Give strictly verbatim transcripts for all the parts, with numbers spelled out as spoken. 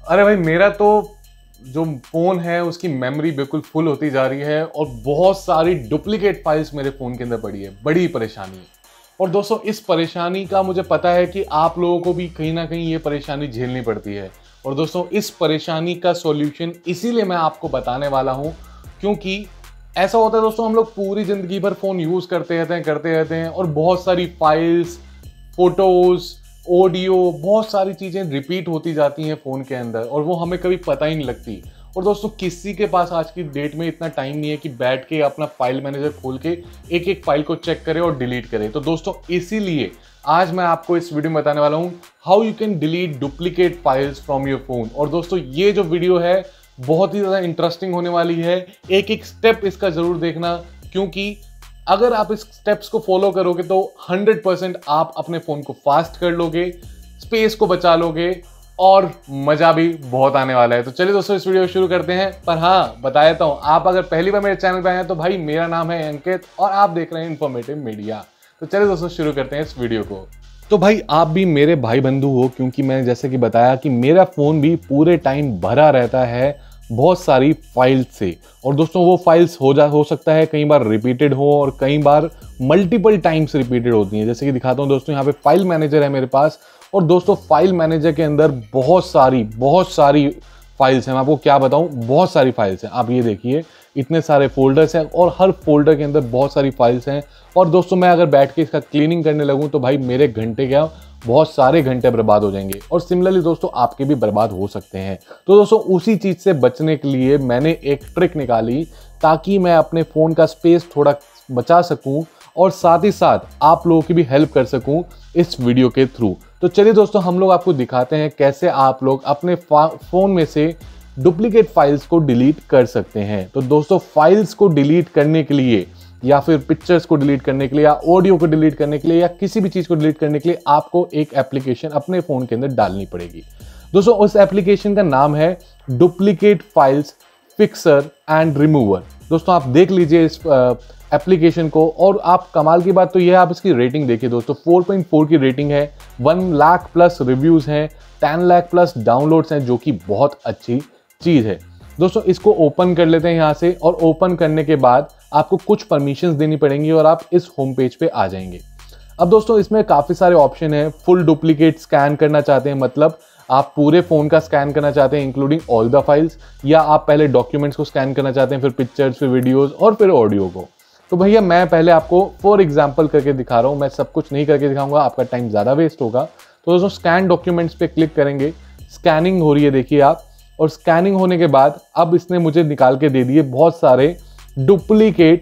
अरे भाई मेरा तो जो फ़ोन है उसकी मेमोरी बिल्कुल फुल होती जा रही है और बहुत सारी डुप्लीकेट फाइल्स मेरे फ़ोन के अंदर पड़ी है। बड़ी परेशानी है। और दोस्तों इस परेशानी का मुझे पता है कि आप लोगों को भी कहीं ना कहीं ये परेशानी झेलनी पड़ती है। और दोस्तों इस परेशानी का सॉल्यूशन इसीलिए मैं आपको बताने वाला हूँ, क्योंकि ऐसा होता है दोस्तों, हम लोग पूरी ज़िंदगी भर फ़ोन यूज़ करते रहते हैं करते रहते हैं और बहुत सारी फाइल्स, फोटोज़, ऑडियो, बहुत सारी चीज़ें रिपीट होती जाती हैं फ़ोन के अंदर और वो हमें कभी पता ही नहीं लगती। और दोस्तों किसी के पास आज की डेट में इतना टाइम नहीं है कि बैठ के अपना फाइल मैनेजर खोल के एक एक फाइल को चेक करे और डिलीट करे। तो दोस्तों इसीलिए आज मैं आपको इस वीडियो में बताने वाला हूँ how you can delete duplicate files from your phone. और दोस्तों ये जो वीडियो है बहुत ही ज़्यादा इंटरेस्टिंग होने वाली है। एक एक स्टेप इसका ज़रूर देखना, क्योंकि अगर आप इस स्टेप्स को फॉलो करोगे तो हंड्रेड परसेंट आप अपने फ़ोन को फास्ट कर लोगे, स्पेस को बचा लोगे और मज़ा भी बहुत आने वाला है। तो चलिए दोस्तों इस वीडियो को शुरू करते हैं। पर हाँ, बता देता हूँ, आप अगर पहली बार मेरे चैनल पे आए हैं तो भाई मेरा नाम है अंकित और आप देख रहे हैं इन्फॉर्मेटिव मीडिया। तो चलिए दोस्तों शुरू करते हैं इस वीडियो को। तो भाई आप भी मेरे भाई बंधु हो, क्योंकि मैंने जैसे कि बताया कि मेरा फ़ोन भी पूरे टाइम भरा रहता है बहुत सारी फाइल्स से। और दोस्तों वो फाइल्स हो जा हो सकता है कई बार रिपीटेड हो और कई बार मल्टीपल टाइम्स रिपीटेड होती हैं। जैसे कि दिखाता हूँ दोस्तों, यहाँ पे फाइल मैनेजर है मेरे पास और दोस्तों फाइल मैनेजर के अंदर बहुत सारी बहुत सारी फाइल्स हैं। मैं आपको क्या बताऊँ, बहुत सारी फाइल्स हैं। आप ये देखिए इतने सारे फोल्डर्स हैं और हर फोल्डर के अंदर बहुत सारी फाइल्स हैं। और दोस्तों मैं अगर बैठ के इसका क्लीनिंग करने लगूँ तो भाई मेरे घंटे क्या बहुत सारे घंटे बर्बाद हो जाएंगे और सिमिलरली दोस्तों आपके भी बर्बाद हो सकते हैं। तो दोस्तों उसी चीज़ से बचने के लिए मैंने एक ट्रिक निकाली ताकि मैं अपने फ़ोन का स्पेस थोड़ा बचा सकूं और साथ ही साथ आप लोगों की भी हेल्प कर सकूं इस वीडियो के थ्रू। तो चलिए दोस्तों हम लोग आपको दिखाते हैं कैसे आप लोग अपने फ़ोन में से डुप्लीकेट फाइल्स को डिलीट कर सकते हैं। तो दोस्तों फाइल्स को डिलीट करने के लिए या फिर पिक्चर्स को डिलीट करने के लिए या ऑडियो को डिलीट करने के लिए या किसी भी चीज़ को डिलीट करने के लिए आपको एक एप्लीकेशन अपने फ़ोन के अंदर डालनी पड़ेगी। दोस्तों उस एप्लीकेशन का नाम है duplicate files fixer and remover. दोस्तों आप देख लीजिए इस एप्लीकेशन को और आप, कमाल की बात तो यह है आप इसकी रेटिंग देखिए दोस्तों, फोर पॉइंट फोर की रेटिंग है, वन लाख प्लस रिव्यूज़ हैं, टेन लाख प्लस डाउनलोड्स हैं, जो कि बहुत अच्छी चीज़ है। दोस्तों इसको ओपन कर लेते हैं यहाँ से और ओपन करने के बाद आपको कुछ परमिशंस देनी पड़ेंगी और आप इस होम पेज पे आ जाएंगे। अब दोस्तों इसमें काफ़ी सारे ऑप्शन हैं। फुल डुप्लीकेट स्कैन करना चाहते हैं, मतलब आप पूरे फ़ोन का स्कैन करना चाहते हैं इंक्लूडिंग ऑल द फाइल्स, या आप पहले डॉक्यूमेंट्स को स्कैन करना चाहते हैं, फिर पिक्चर्स, फिर वीडियोज़ और फिर ऑडियो को। तो भैया मैं पहले आपको फॉर एग्जाम्पल करके दिखा रहा हूँ, मैं सब कुछ नहीं करके दिखाऊंगा, आपका टाइम ज़्यादा वेस्ट होगा। तो दोस्तों स्कैन डॉक्यूमेंट्स पे क्लिक करेंगे, स्कैनिंग हो रही है देखिए आप, और स्कैनिंग होने के बाद अब इसने मुझे निकाल के दे दिए बहुत सारे डुप्लीकेट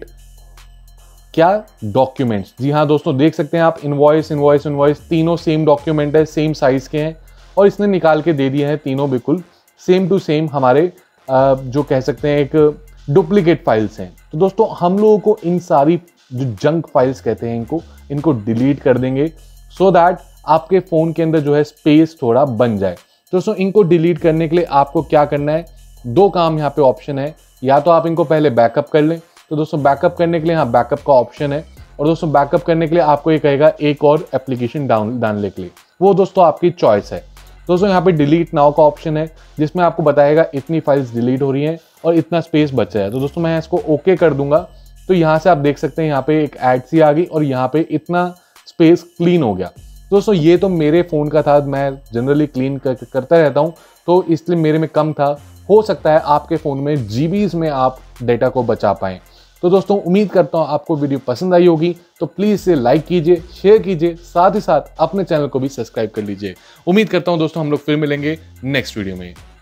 क्या डॉक्यूमेंट्स। जी हाँ दोस्तों देख सकते हैं आप, इनवॉइस इनवॉइस इनवॉइस तीनों सेम डॉक्यूमेंट है, सेम साइज के हैं और इसने निकाल के दे दिए हैं तीनों बिल्कुल सेम टू सेम हमारे जो कह सकते हैं एक डुप्लीकेट फाइल्स हैं। तो दोस्तों हम लोगों को इन सारी जो जंक फाइल्स कहते हैं इनको इनको डिलीट कर देंगे सो दैट आपके फ़ोन के अंदर जो है स्पेस थोड़ा बन जाए। दोस्तों इनको डिलीट करने के लिए आपको क्या करना है, दो काम यहाँ पे ऑप्शन है। या तो आप इनको पहले बैकअप कर लें, तो दोस्तों बैकअप करने के लिए यहाँ बैकअप का ऑप्शन है और दोस्तों बैकअप करने के लिए आपको ये कहेगा एक और एप्लीकेशन डाउन डालने के लिए, वो दोस्तों आपकी चॉइस है। दोस्तों यहाँ पे डिलीट नाउ का ऑप्शन है जिसमें आपको बताएगा इतनी फाइल्स डिलीट हो रही हैं और इतना स्पेस बचा है। तो दोस्तों मैं इसको ओके कर दूंगा तो यहाँ से आप देख सकते हैं यहाँ पे एक एड सी आ गई और यहाँ पे इतना स्पेस क्लीन हो गया। दोस्तों ये तो मेरे फ़ोन का था, मैं जनरली क्लीन कर, करता रहता हूँ तो इसलिए मेरे में कम था। हो सकता है आपके फ़ोन में जीबीज़ में आप डेटा को बचा पाएँ। तो दोस्तों उम्मीद करता हूँ आपको वीडियो पसंद आई होगी, तो प्लीज़ इसे लाइक कीजिए, शेयर कीजिए, साथ ही साथ अपने चैनल को भी सब्सक्राइब कर लीजिए। उम्मीद करता हूँ दोस्तों हम लोग फिर मिलेंगे नेक्स्ट वीडियो में।